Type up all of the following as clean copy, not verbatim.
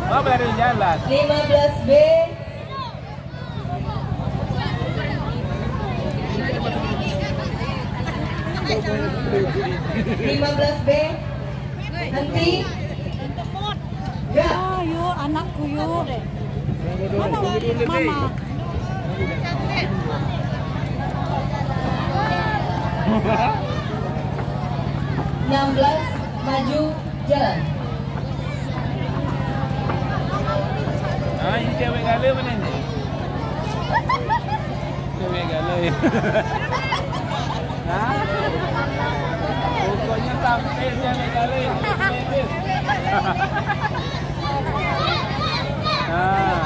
Oh, baru jalan. 15B. 15B. Nanti. Ya. Oh, yuk anakku yuk. Mana mama? 16 maju jalan. Ah, ini cewek galau mana ni? Cewek galau ya. Hah? Pokoknya sampai cewek galau ya. Ah.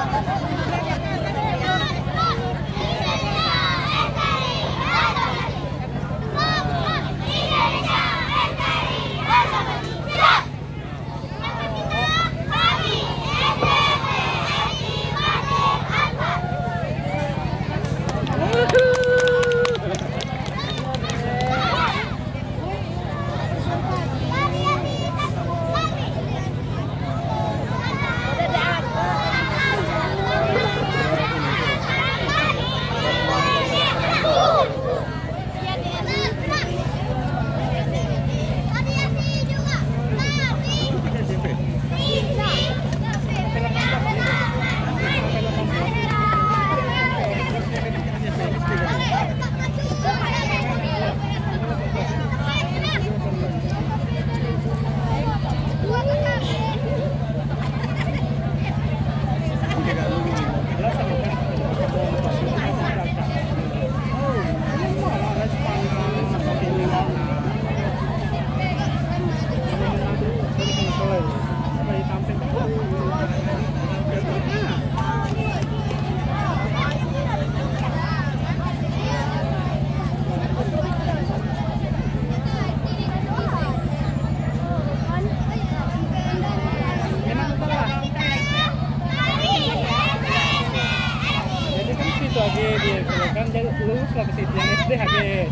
Kan dia lulus lah ke situ yang SD habis.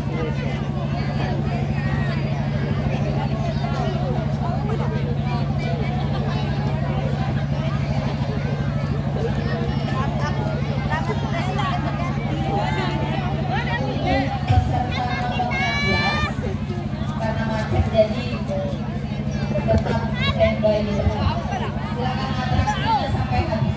Karena macet jadi tetap standby di depan. Silakan atraksinya sampai habis.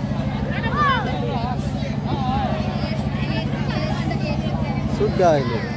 Sudah ini.